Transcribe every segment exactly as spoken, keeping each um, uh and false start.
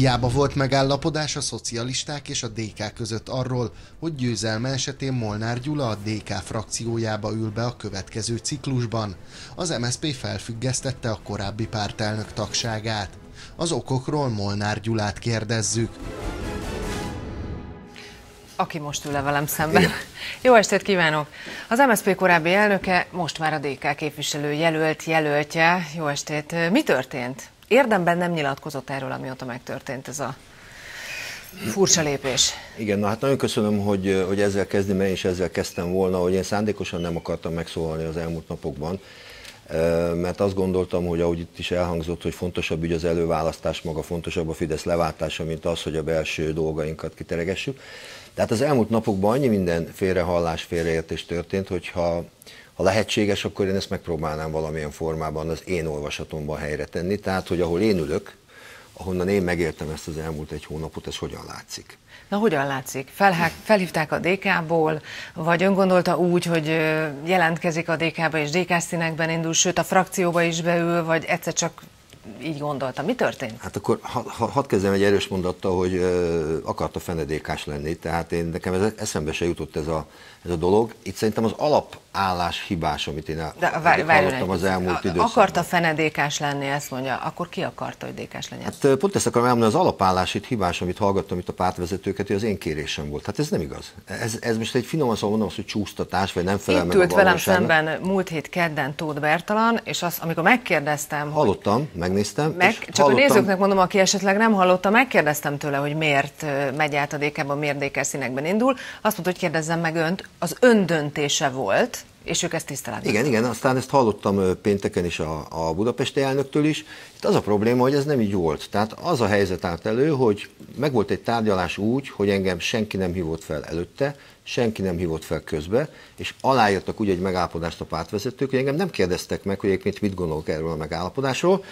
Hiába volt megállapodás a szocialisták és a dé ká között arról, hogy győzelme esetén Molnár Gyula a dé ká frakciójába ül be a következő ciklusban. Az em es zé pé felfüggesztette a korábbi pártelnök tagságát. Az okokról Molnár Gyulát kérdezzük. Aki most ül le velem szemben. Igen. Jó estét kívánok! Az em es zé pé korábbi elnöke, most már a dé ká képviselő jelölt, jelöltje. Jó estét! Mi történt? Érdemben nem nyilatkozott erről, amióta megtörtént ez a furcsa lépés. Igen, na hát nagyon köszönöm, hogy, hogy ezzel kezdni, mert én is ezzel kezdtem volna, hogy én szándékosan nem akartam megszólalni az elmúlt napokban, mert azt gondoltam, hogy ahogy itt is elhangzott, hogy fontosabb ügy az előválasztás, maga fontosabb a Fidesz leváltása, mint az, hogy a belső dolgainkat kiteregessük. Tehát az elmúlt napokban annyi minden félrehallás, félreértés történt, hogyha ha lehetséges, akkor én ezt megpróbálnám valamilyen formában az én olvasatomban helyre tenni. Tehát, hogy ahol én ülök, ahonnan én megértem ezt az elmúlt egy hónapot, ez hogyan látszik. Na, hogyan látszik? Felhák, felhívták a dé ká-ból, vagy ön gondolta úgy, hogy jelentkezik a dé ká-ba és dé ká színekben indul, sőt a frakcióba is beül, vagy egyszer csak így gondolta. Mi történt? Hát akkor ha, ha, hadd kezdem egy erős mondattal, hogy uh, akarta fenedékás lenni, tehát én, nekem ez eszembe se jutott ez a, ez a dolog. Itt szerintem az alapállás hibás, amit én hallottam az elmúlt időszakban. Akarta fenedékás lenni, ezt mondja, akkor ki akarta, hogy dé kás legyen? Hát pont ezt akarom elmondani, az alapállás itt hibás, amit hallgattam itt a pártvezetőket, hogy az én kérésem volt. Hát ez nem igaz. Ez, ez most egy finoman szóval mondom, hogy csúsztatás, vagy nem felel meg a valóságnak. Itt ült velem szemben múlt hét kedden Tóth Bertalan, és azt, amikor megkérdeztem, hallottam, hogy... megnéztem. Meg, csak hallottam... a nézőknek mondom, aki esetleg nem hallotta, megkérdeztem tőle, hogy miért megy át a dé ká-ban, miért dé ká színekben indul. Azt mondta, hogy kérdezzem meg önt, az ön döntése volt, és ők ezt tiszteletben. Igen, igen, aztán ezt hallottam pénteken is a, a budapesti elnöktől is. Itt az a probléma, hogy ez nem így volt. Tehát az a helyzet állt elő, hogy megvolt egy tárgyalás úgy, hogy engem senki nem hívott fel előtte, senki nem hívott fel közbe, és aláírtak úgy egy megállapodást a pártvezetők, hogy engem nem kérdeztek meg, hogy egyébként mit gondolok erről a megállapodásról.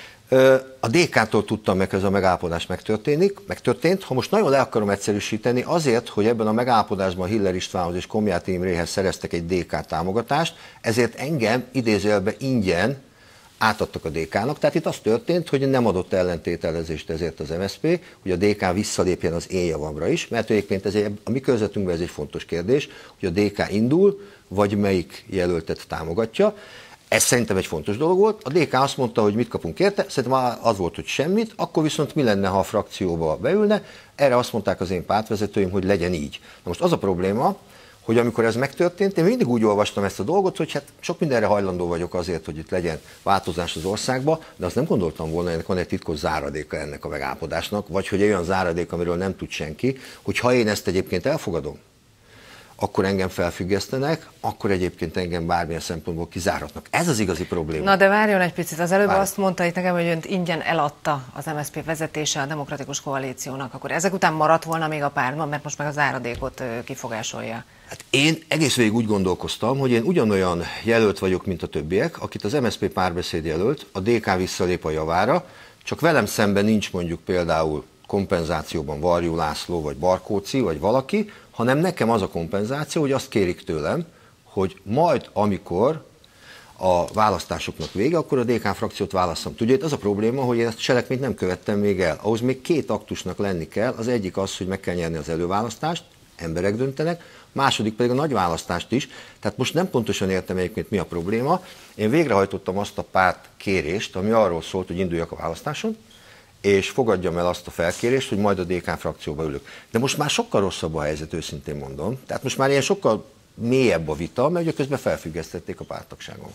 A dé ká-tól tudtam meg, hogy ez a megállapodás megtörténik, megtörtént. Ha most nagyon le akarom egyszerűsíteni, azért, hogy ebben a megállapodásban Hiller Istvánhoz és Komjáti Imréhez szereztek egy dé ká támogatást, ezért engem idézőjelben ingyen átadtak a dé ká-nak. Tehát itt az történt, hogy nem adott ellentételezést ezért az em es zé pé, hogy a dé ká visszalépjen az én javamra is, mert egyébként ez egy, a mi körzetünkben ez egy fontos kérdés, hogy a dé ká indul, vagy melyik jelöltet támogatja. Ez szerintem egy fontos dolog volt. A dé ká azt mondta, hogy mit kapunk érte, szerintem az volt, hogy semmit, akkor viszont mi lenne, ha a frakcióba beülne. Erre azt mondták az én pártvezetőim, hogy legyen így. Na most az a probléma, hogy amikor ez megtörtént, én mindig úgy olvastam ezt a dolgot, hogy hát sok mindenre hajlandó vagyok azért, hogy itt legyen változás az országban, de azt nem gondoltam volna, hogy ennek van egy titkos záradéka ennek a megállapodásnak, vagy hogy egy olyan záradék, amiről nem tud senki, hogy ha én ezt egyébként elfogadom, akkor engem felfüggesztenek, akkor egyébként engem bármilyen szempontból kizáratnak. Ez az igazi probléma. Na de várjon egy picit, az előbb Várj. azt mondta itt nekem, hogy önt ingyen eladta az em es zé pé vezetése a Demokratikus Koalíciónak, akkor ezek után maradt volna még a pártban, mert most meg a záradékot kifogásolja. Hát én egész végig úgy gondolkoztam, hogy én ugyanolyan jelölt vagyok, mint a többiek, akit az em es zé pé párbeszéd jelölt, a dé ká visszalép a javára, csak velem szemben nincs mondjuk például kompenzációban Varjú László, vagy Barkóczy, vagy valaki, hanem nekem az a kompenzáció, hogy azt kérik tőlem, hogy majd amikor a választásoknak vége, akkor a dé ká frakciót válasszam. Tudja, itt az a probléma, hogy én ezt cselekményt nem követtem még el. Ahhoz még két aktusnak lenni kell. Az egyik az, hogy meg kell nyerni az előválasztást, emberek döntenek, második pedig a nagy választást is. Tehát most nem pontosan értem egyébként mi a probléma. Én végrehajtottam azt a párt kérést, ami arról szólt, hogy induljak a választáson, és fogadjam el azt a felkérést, hogy majd a dé ká frakcióba ülök. De most már sokkal rosszabb a helyzet, őszintén mondom. Tehát most már ilyen sokkal mélyebb a vita, mert ugye közben felfüggesztették a párttagságomat.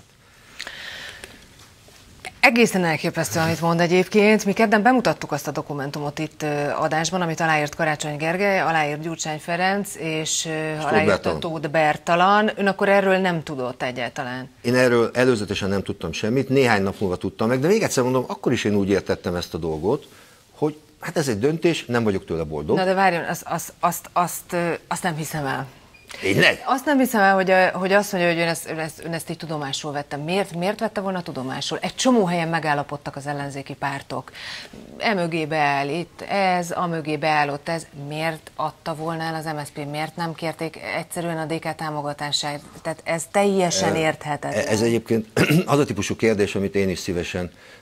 Egészen elképesztő, amit mond egyébként. Mi kedden bemutattuk azt a dokumentumot itt adásban, amit aláírt Karácsony Gergely, aláírt Gyurcsány Ferenc, és aláírt Tóth Bertalan. Ön akkor erről nem tudott egyáltalán? Én erről előzetesen nem tudtam semmit, néhány nap múlva tudtam meg, de még egyszer mondom, akkor is én úgy értettem ezt a dolgot, hogy hát ez egy döntés, nem vagyok tőle boldog. Na de várjon, azt, azt, azt, azt, azt nem hiszem el. Tényleg? Azt nem hiszem el, hogy, hogy azt mondja, hogy ön ezt, ön, ezt, ön ezt így tudomásul vette. Miért, miért vette volna tudomásul? Egy csomó helyen megállapodtak az ellenzéki pártok. Emögé beáll itt ez, amögé beállott ez. Miért adta volna el az em es zé pé? Miért nem kérték egyszerűen a dé ká támogatását? Tehát ez teljesen érthetetlen. Ez egyébként az a típusú kérdés, amit én is szívesen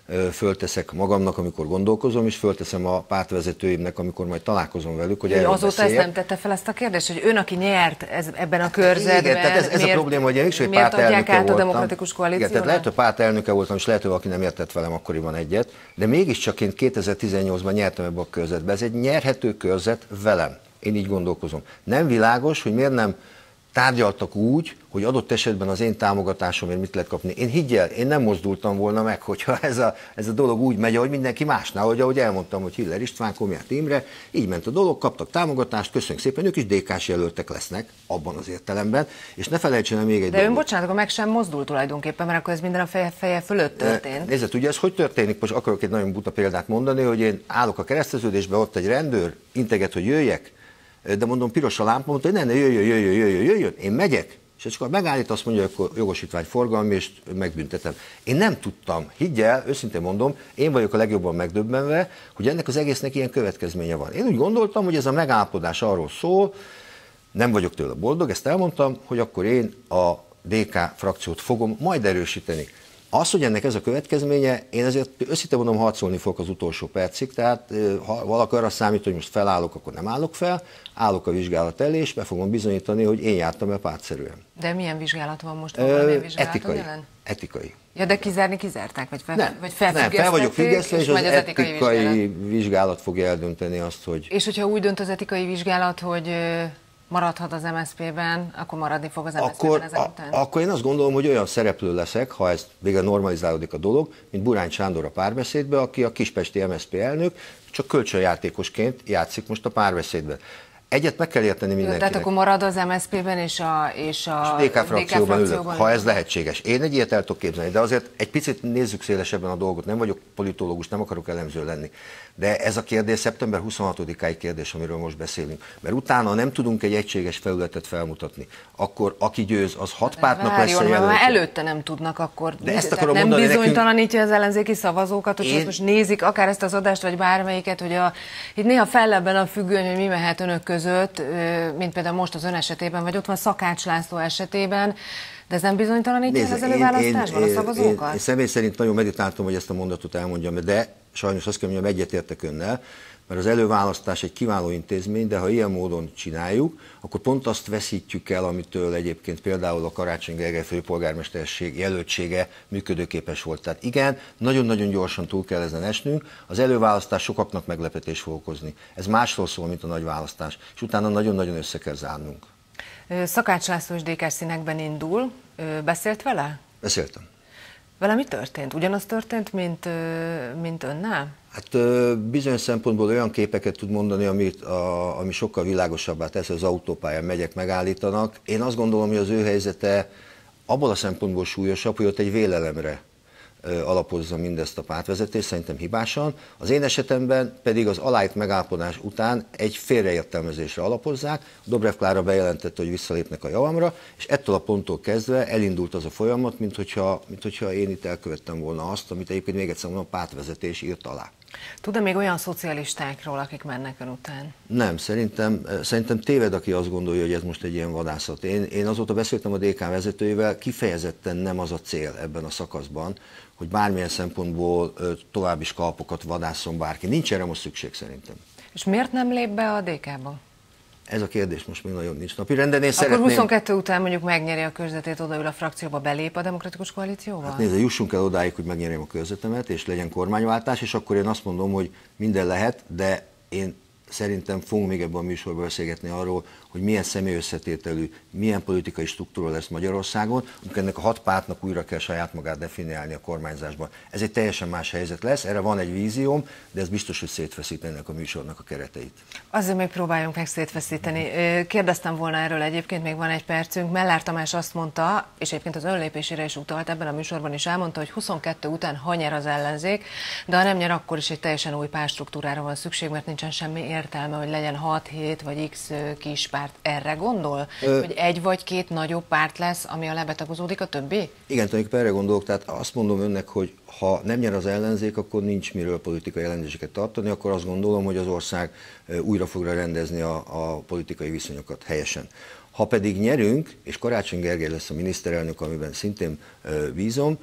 fölteszek magamnak, amikor gondolkozom, és fölteszem a pártvezetőimnek, amikor majd találkozom velük, hogy erről azóta beszéljek. Ezt nem tette fel ezt a kérdést, hogy ön, aki nyert ez, ebben a körzetben, igen, tehát ez, ez miért, a probléma, hogy én is egy miért adják át voltam. A demokratikus koalícióra? Igen, tehát lehet, hogy pártelnöke voltam, és lehet, hogy aki nem értett velem akkoriban egyet, de mégiscsak én kétezer-tizennyolcban nyertem ebbe a körzetbe. Ez egy nyerhető körzet velem. Én így gondolkozom. Nem világos, hogy miért nem tárgyaltak úgy, hogy adott esetben az én támogatásomért mit lehet kapni. Én higgyel, én nem mozdultam volna meg, hogyha ez a, ez a dolog úgy megy, ahogy mindenki másnál, hogy ahogy elmondtam, hogy Hiller István, Komját Imre, így ment a dolog, kaptak támogatást, köszönjük szépen, ők is dé ká-s jelöltek lesznek, abban az értelemben, és ne felejtsen el még egy De dolgot. ön, bocsánat, akkor meg sem mozdult tulajdonképpen, mert akkor ez minden a feje, feje fölött történt. Nézd, ugye ez hogy történik? Most akarok egy nagyon buta példát mondani, hogy én állok a kereszteződésbe, ott egy rendőr, integet, hogy jöjjek, de mondom, piros a lámpa, mondta, hogy ne, ne, jöjjön, jöjjön, jöjjön, jöjjön, én megyek, és akkor megállít, azt mondja, hogy akkor jogosítvány forgalmi, és megbüntetem. Én nem tudtam, higgyel, őszintén mondom, én vagyok a legjobban megdöbbenve, hogy ennek az egésznek ilyen következménye van. Én úgy gondoltam, hogy ez a megállapodás arról szól, nem vagyok tőle boldog, ezt elmondtam, hogy akkor én a dé ká frakciót fogom majd erősíteni. Az, hogy ennek ez a következménye, én ezért őszintén mondom, harcolni fogok az utolsó percig, tehát ha valaki arra számít, hogy most felállok, akkor nem állok fel, állok a vizsgálat elé, és be fogom bizonyítani, hogy én jártam el pártszerűen. De milyen vizsgálat van most? Ö, etikai. Etikai. Ja, de kizárni kizárták? Vagy, fel, nem, vagy nem, fel vagyok függesztve, és, és az, az etikai, etikai vizsgálat. vizsgálat fogja eldönteni azt, hogy... És hogyha úgy dönt az etikai vizsgálat, hogy maradhat az em es zé pé-ben, akkor maradni fog az em es zé pé-ben ezek után? Akkor én azt gondolom, hogy olyan szereplő leszek, ha ez végre normalizálódik a dolog, mint Burány Sándor a Párbeszédben, aki a kispesti em es zé pé elnök, csak kölcsönjátékosként játszik most a Párbeszédben. Egyet meg kell érteni mindenkinek. Tehát akkor marad az em es zé pé-ben és a, és a, a dé ká frakcióban ülök, ha ez lehetséges. Én egy ilyet el tudok képzelni, de azért egy picit nézzük szélesebben a dolgot. Nem vagyok politológus, nem akarok elemző lenni. De ez a kérdés szeptember huszonhatodikáig kérdés, amiről most beszélünk. Mert utána nem tudunk egy egységes felületet felmutatni. Akkor aki győz, az hat pártnak lesz a jelöltje. Már előtte nem tudnak akkor. De ezt akarom nem mondani, bizonytalanítja nekünk... az ellenzéki szavazókat, hogy Én... most nézik akár ezt az adást, vagy bármelyiket, hogy a, itt néha fellebben a függöny, hogy mi mehet önök között, mint például most az ön esetében, vagy ott van Szakács László esetében, de ez nem bizonytalanítja Nézze, az előválasztásban a szavazókat? Én, én, én személy szerint nagyon meditáltam, hogy ezt a mondatot elmondjam, de sajnos azt kell mondjam, egyetértek önnel, mert az előválasztás egy kiváló intézmény, de ha ilyen módon csináljuk, akkor pont azt veszítjük el, amitől egyébként például a Karácsony Gergely főpolgármesterség jelöltsége működőképes volt. Tehát igen, nagyon-nagyon gyorsan túl kell ezen esnünk, az előválasztás sokaknak meglepetés fog okozni. Ez másról szól, mint a nagy választás, és utána nagyon-nagyon össze kell zárnunk. Szakács László dé ká színekben indul. Beszélt vele? Beszéltem. Vele mi történt? Ugyanaz történt, mint, mint önnel? Hát bizonyos szempontból olyan képeket tud mondani, amit, a, ami sokkal világosabbá tesz, az autópályán megyek, megállítanak. Én azt gondolom, hogy az ő helyzete abból a szempontból súlyosabb, hogy ott egy vélelemre alapozza mindezt a pártvezetés, szerintem hibásan. Az én esetemben pedig az aláírt megállapodás után egy félreértelmezésre alapozzák. Dobrev Klára bejelentette, hogy visszalépnek a javamra, és ettől a ponttól kezdve elindult az a folyamat, mint hogyha, mint hogyha én itt elkövettem volna azt, amit egyébként még egyszer mondom, a pártvezetés írt alá. Tud-e még olyan szocialistákról, akik mennek ön után? Nem, szerintem, szerintem téved, aki azt gondolja, hogy ez most egy ilyen vadászat. Én, én azóta beszéltem a dé ká vezetőivel, kifejezetten nem az a cél ebben a szakaszban, hogy bármilyen szempontból további skalpokat vadásszon bárki. Nincs erre most szükség szerintem. És miért nem lép be a dé ká-ba? Ez a kérdés most még nagyon nincs napirenden. Én Akkor szeretném... huszonkettő után mondjuk megnyeri a körzetét, odaül a frakcióba, belép a demokratikus koalícióval? Hát nézd, jussunk el odáig, hogy megnyerjem a körzetemet, és legyen kormányváltás, és akkor én azt mondom, hogy minden lehet, de én szerintem fogunk még ebben a műsorban beszélgetni arról, hogy milyen személyösszetételű, milyen politikai struktúra lesz Magyarországon, amikor ennek a hat pártnak újra kell saját magát definiálni a kormányzásban. Ez egy teljesen más helyzet lesz, erre van egy vízióm, de ez biztos, hogy szétfeszít ennek a műsornak a kereteit. Azért még próbáljunk meg szétfeszíteni. Kérdeztem volna erről egyébként, még van egy percünk. Mellár Tamás azt mondta, és egyébként az önlépésére is utalt, ebben a műsorban is elmondta, hogy huszonkettő után ha nyer az ellenzék, de ha nem nyer, akkor is egy teljesen új pártstruktúrára van szükség, mert nincsen semmi értelme, hogy legyen hat, hét vagy x kis párt. Erre gondol? Ö... Hogy egy vagy két nagyobb párt lesz, ami a lebetagozódik a többi? Igen, tulajdonképpen erre gondolok, tehát azt mondom önnek, hogy ha nem nyer az ellenzék, akkor nincs miről politikai ellenzéseket tartani, akkor azt gondolom, hogy az ország újra fogja rendezni a, a politikai viszonyokat helyesen. Ha pedig nyerünk, és Karácsony Gergely lesz a miniszterelnök, amiben szintén bízom,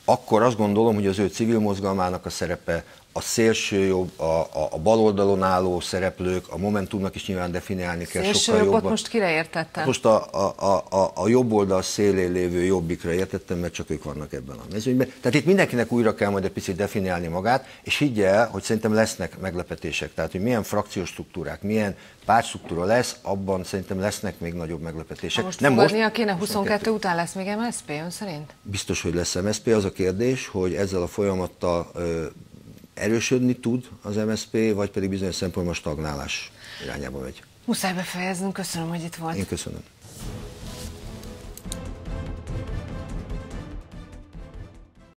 akkor azt gondolom, hogy az ő civil mozgalmának a szerepe, a szélső jobb, a, a, a bal oldalon álló szereplők, a Momentumnak is nyilván definiálni kell szélső sokkal jobbot jobban. most kire értettem? Most a, a, a, a jobb oldal szélén lévő jobbikra értettem, mert csak ők vannak ebben a mezőnyben. Tehát itt mindenkinek újra kell majd egy picit definiálni magát, és higgye el, hogy szerintem lesznek meglepetések. Tehát, hogy milyen frakciós struktúrák, milyen pártstruktúra lesz, abban szerintem lesznek még nagyobb meglepetések. Ha most nem fogadnia most, kéne, huszonkettő után lesz még em es zé pé ön szerint? Biztos, hogy lesz em es zé pé. Az a kérdés, hogy ezzel a folyamattal ö, erősödni tud az em es zé pé, vagy pedig bizonyos szempontból stagnálás irányába megy. Muszáj befejeznünk, köszönöm, hogy itt volt. Én köszönöm.